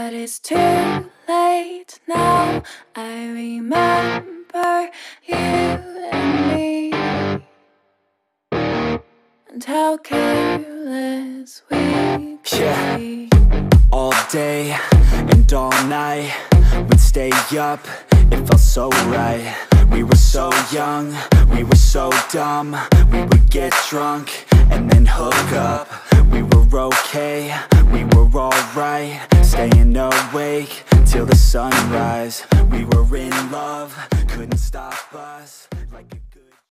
But it's too late now. I remember you and me, and how careless we could be. All day and all night, we'd stay up, it felt so right. We were so young, we were so dumb. We would get drunk and then hook up. We were okay, we were alright, staying awake till the sunrise.